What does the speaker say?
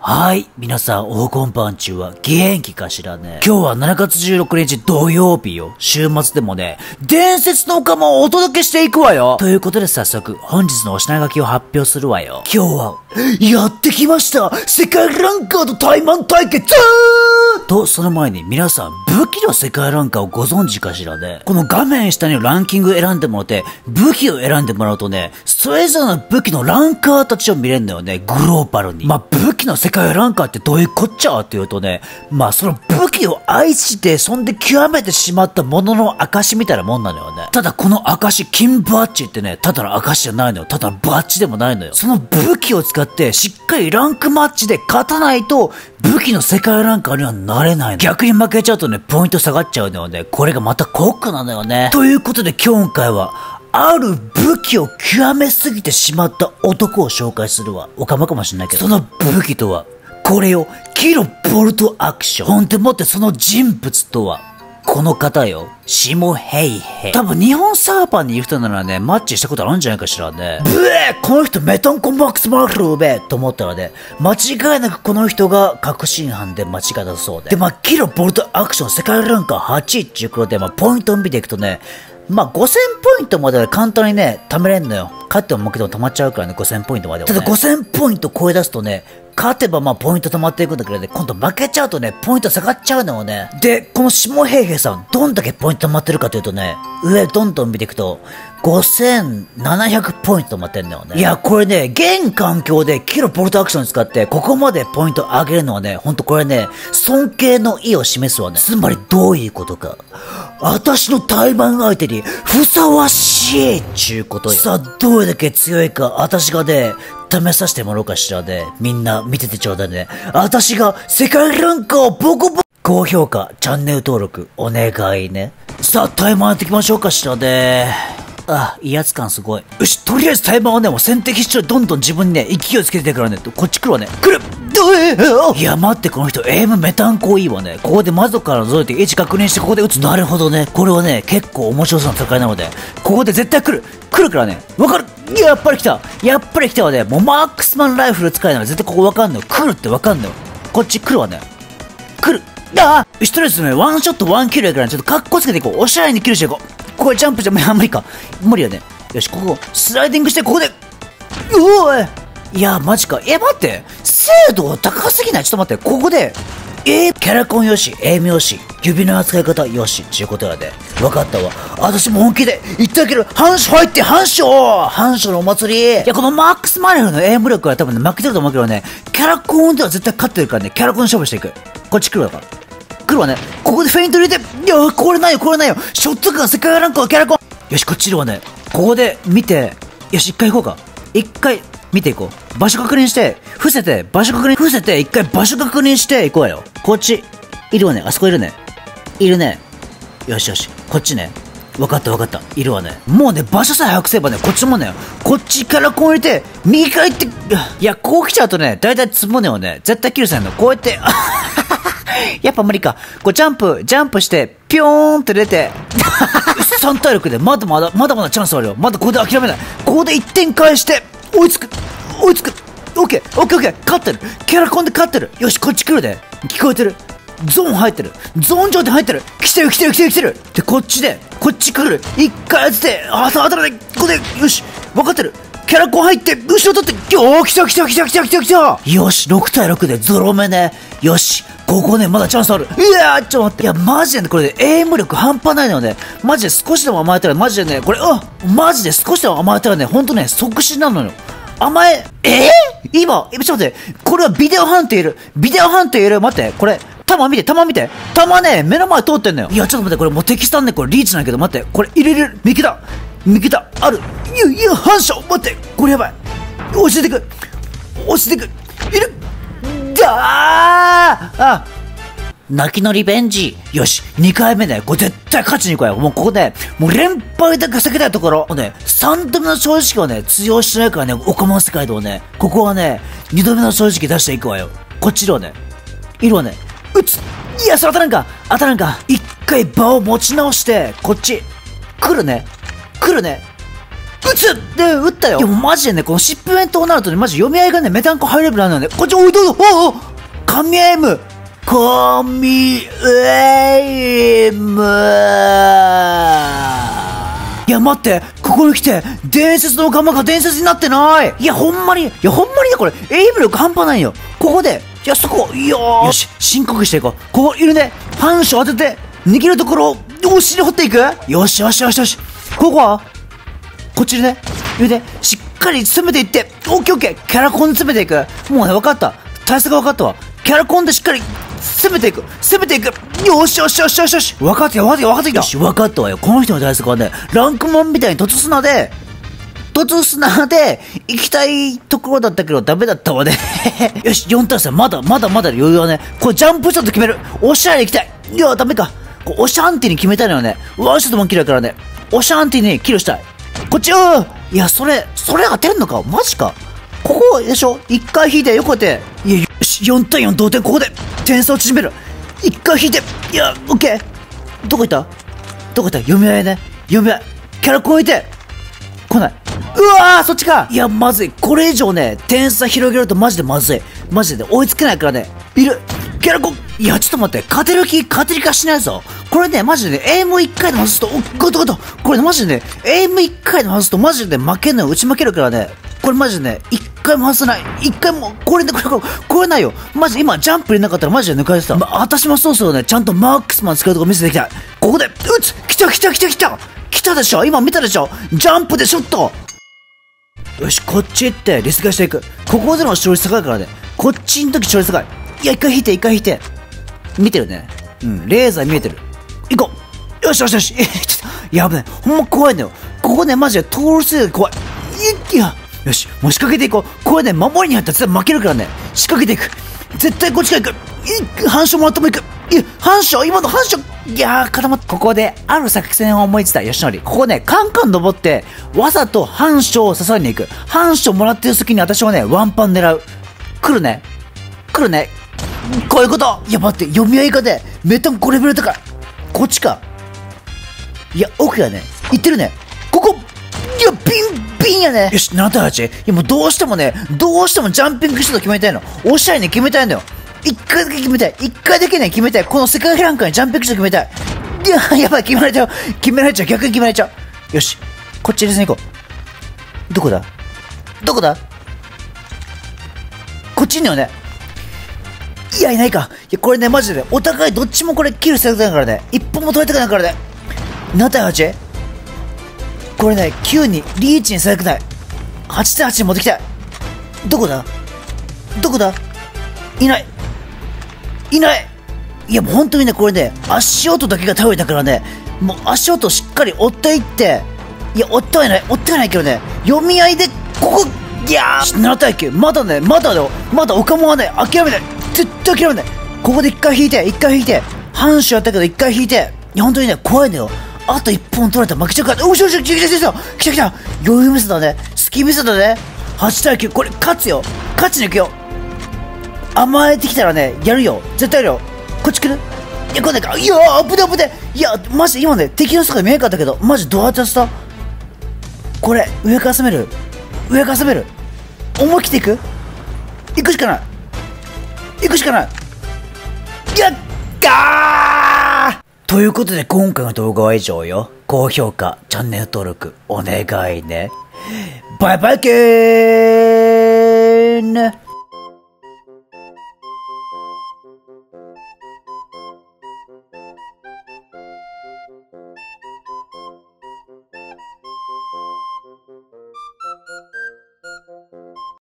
はい。皆さん、おこんばんちは、元気かしらね。今日は7月16日土曜日よ。週末でもね、伝説のオカマをお届けしていくわよ。ということで早速、本日のお品書きを発表するわよ。今日は、やってきました世界ランカーと対マン対決と、その前に皆さん、武器の世界ランカーをご存知かしらね。この画面下にランキング選んでもらって、武器を選んでもらうとね、それぞれの武器のランカーたちを見れるんだよね。グローバルに。武器の世界ランカーってどういうこっちゃって言うとね、その武器を愛して、そんで極めてしまったものの証みたいなもんなのよね。ただこの証、金バッジってね、ただの証じゃないのよ。ただのバッジでもないのよ。その武器を使って、しっかりランクマッチで勝たないと、武器の世界ランカーにはなれないの。逆に負けちゃうとね、ポイント下がっちゃうのよね。これがまた酷なのよね。ということで今回は、ある武器を極めすぎてしまった男を紹介するわ。おかまかもしんないけど。その武器とは、これよ、キロボルトアクション。ほんでもってその人物とは、この方よ。シモヘイヘイ。多分日本サーバーにいる人ならね、マッチしたことあるんじゃないかしらね。ブエーこの人メタンコンマックスマルベと思ったらね、間違いなくこの人が確信犯で間違いだそうで。で、キロボルトアクション世界ランカー8位っていうことで、ポイントを見ていくとね、5000ポイントまでは簡単にね、貯めれんのよ。勝っても負けても溜まっちゃうからね、5000ポイントまでは、ね。ただ5000ポイント超え出すとね、勝てばポイント溜まっていくんだけどね、今度負けちゃうとね、ポイント下がっちゃうのよね。で、この下平平さん、どんだけポイント溜まってるかというとね、上どんどん見ていくと、5700ポイント溜まってんだよね。いや、これね、現環境でキロボルトアクション使って、ここまでポイント上げるのはね、ほんとこれね、尊敬の意を示すわね。つまりどういうことか。私の対マン相手にふさわしいっちゅうことよ。さあ、どれだけ強いか、私がね、試させてもらおうかしらね。みんな見ててちょうだいね。私が世界ランカーをボコボコ。高評価、チャンネル登録、お願いね。さあ、タイマーやっていきましょうかしらね。威圧感すごい。よし、とりあえずタイマーはね、もう先手必勝でどんどん自分にね、勢いをつけてからね、こっち来るわね。来るいや、待って、この人、エイムメタンコいいわね。ここで窓から覗いて位置確認して、ここで撃つ。なるほどね。これはね、結構面白そうな戦いなので、ここで絶対来るからね。わかるやっぱり来たわね。もうマックスマンライフル使いなら絶対ここわかんのよ。来るってわかんのよ。こっち来るわね。来るよし、とりあえずね、ワンショットワンキルやからね、ちょっとカッコつけていこう。おしゃれにキルしていこう。これジャンプじゃ、無理か。無理よね。よし、ここ、スライディングして、ここで、いや、マジか。待って。精度高すぎない？ちょっと待って。ここで、キャラコンよし、エイムよし、指の扱い方よし、ちゅうことやで。わかったわ。私も本気で言ってあげる。反射入って、反射のお祭り。いや、このマックスマネフのエイム力は多分ね、負けてると思うけどね、キャラコンでは絶対勝ってるからね、キャラコンで勝負していく。こっち来るわ。来るわね。ここでフェイント入れて、いや、これないよ。ショットガン、世界ランクはキャラコン。よし、こっちいるわね。ここで見て、よし、一回行こうか。一回見ていこう。場所確認して、伏せて、一回場所確認していこうよ。こっち、いるわね。あそこいるね。よし、こっちね。わかった。いるわね。もうね、場所さえ把握すればね、こっちもね、こっちからこう入れて、右から行って、いや、こう来ちゃうとね、だいたいつもねをね、絶対キルせんの。こうやって、やっぱ無理か。こうジャンプして、ぴょーんって出て、3体力で、まだまだチャンスあるよ。まだここで諦めない。ここで1点返して、追いつく。オッケー。勝ってる。キャラコンで勝ってる。よし、こっち来るで。聞こえてる。ゾーン入ってる。ゾーン状態入ってる。来てる。で、こっち来る。一回当てて、当たらない。ここで、よし、分かってる。キャラコン入って、後ろ取って、来た。よし、6対6でゾロ目ね。よし、ここね、まだチャンスある。ちょっと待って。いや、マジでね、これね、エイム力半端ないのよね。マジで少しでも甘えたら、マジでね、これ、マジで少しでも甘えたらね、ほんとね、即死なのよ。今、ちょっと待って、これはビデオ判定いる。待って、これ、弾見て。弾ね、目の前通ってんのよ。いや、ちょっと待って、これもう敵さんね、これリーチなんやけど、待って、これ入れる。右だ、ある。いや、反射、待って、これやばい。落ちてく。いる。泣きのリベンジ。よし、2回目ね、これ絶対勝ちに行こうよ。もうここで、もう連敗だけ避けたいところ。もうね、3度目の正直をね、通用してないからね、オカマ世界でもね、ここはね、2度目の正直出していくわよ。こっちいるわね。撃つ。いや、それ当たらんか。一回場を持ち直して、こっち、来るね。撃撃つで、撃ったよ。いや、もうマジでね、この疾風炎となるとね、マジ読み合いがね、メタンコハイレベルなんだよね。こっち、おい、どうぞ、お神エイム神エイムいや、待って、ここに来て、伝説の釜が伝説になってない。いや、ほんまにね、これ、エイム力半端ないよ。ここで、いや、そこ、よし、深呼吸していこう。ここいるね。反射当てて、逃げるところを、お尻掘っていく。よし。ここはこっちいるね。いるね。しっかり詰めていって、オッケー。キャラコンで詰めていく。もうね、分かった。対策が分かったわ。キャラコンでしっかり、攻めていく。よし。分かってきた。よし、分かったわよ。この人の対策はね、ランクモンみたいに突砂で、行きたいところだったけどダメだったわね。よし、4対3、まだ余裕はね。これジャンプショット決める。おしゃれに行きたい。いや、ダメか。おシャンティに決めたいのよね。ワンショットもキルだからね。おシャンティにキルしたい。こっちいや、それ当てんのかマジか。ここでしょ。1回引いて、横手。いや、よし、4対4同点。ここで点差を縮める。1回引いて。いや、オッケー。どこ行った読み合いね。キャラコンいて。来ない。うわー、そっちか。いや、まずい。これ以上ね、点差広げるとマジでまずい。マジで追いつけないからね。いる。キャラコン。いや、ちょっと待って。勝てる気しないぞ。これね、マジでね、エイム1回で外すと、ゴト。これね、マジでね、エイム1回で外すとマジで負けんのよ。打ち負けるからね。これマジでね、1回も外せない。1回も、これないよ。マジで今、ジャンプ入れなかったらマジで抜かれてた。私もそうそうね、ちゃんとマークスマン使うとこ見せていきたい。ここで、撃つ。来たでしょ。今見たでしょ。ジャンプでショット。よし、こっち行ってリスクしていく。ここでの勝率高いからね。こっちの時勝率高い。いや、一回引いて。見てるね。レーザー見えてる。行こう。よし。ちょっと、やばい。ほんま怖いんだよ。ここね、マジで通るせいで怖い。いや、よし、もう仕掛けていこう。これね、守りに入ったら絶対負けるからね。仕掛けていく。絶対こっちから行く。反射もらっても行く。今の反射。いやー、固まった。ここで、ある作戦を思いついた、吉典。ここね、カン登って、わざと反射を誘いに行く。反射もらってる時に私はね、ワンパン狙う。来るね。こういうこと。いや、待って、読み合いがね、メタンコレベル高い。こっちか。いや、奥やね。行ってるね。ここ。いや、ピンやね。よし、7対8。いや、もうどうしてもジャンピングシュート決めたいの。おしゃれに決めたいんだよ。1回だけ決めたい。決めたい。この世界ランカーにジャンピングシュート決めたい。いや、やばい、決められちゃう。逆に決められちゃう。よし、こっち入れずに行こう。どこだこっちによね。いや、いないか。いや、これね、マジで、お互いどっちもこれキルされたからね。一本も取れたくないからね。7対 8？ これね、9にリーチにされたくない。8対8に持ってきたい。どこだいない。いや、もう本当にね、これね、足音だけが頼りだからね、もう足音しっかり追っていって、いや、追ってはいないけどね、読み合いで、ここ、いやー、7対9、まだ岡本はね、諦めない。絶対諦めない。ここで一回引いて、反射やったけど一回引いて、いや、本当にね、怖いんだよ。あと1本取られたら負けちゃうから、おし、来た。余裕見せたね。スキー見せたね。8対9、これ勝ちに行くよ。甘えてきたらね、やるよ。絶対やるよ。こっち来る？いや、来ないか。いやー、危ない。いや、マジで今ね、敵の姿見えなかったけど、マジどうやってやってた？これ、上から攻める。思い切っていくしかない。やったー！ということで、今回の動画は以上よ。高評価、チャンネル登録、お願いね。バイバイけーん。